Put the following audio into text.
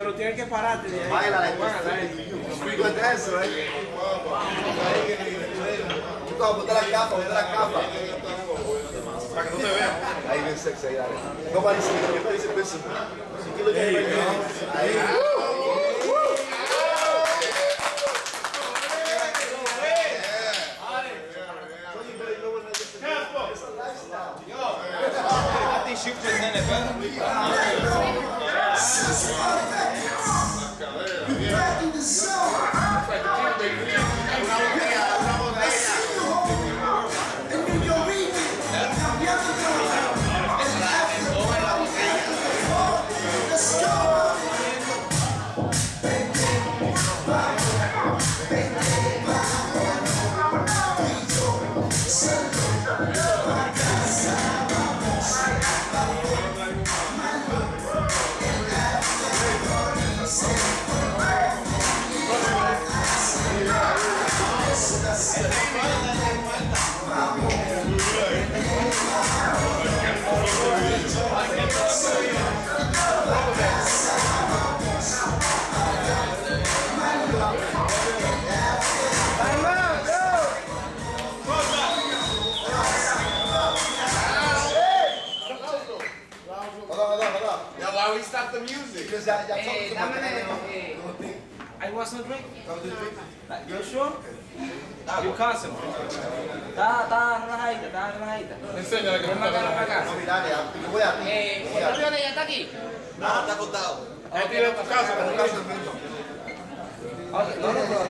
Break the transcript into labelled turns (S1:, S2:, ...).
S1: Pero tienes que pararte de ahí.
S2: Baila, muy eso, Chico, ponte la capa, para que no te vean. Ahí bien sexy, ahí, dale. No parece que te dice peso. Si quiero que ahí.
S3: I think she presented better.
S2: Yeah, why we stop the music? Because
S1: I want some drink. You sure? You concentrate. Está relajadita.
S3: Enséñale que no está
S1: Para acá.
S2: No, mira, yo voy a ti.
S1: ¿El novio de ella está aquí?
S2: No, está contado.
S3: Ahí tiene tu casa.
S1: Ok, no.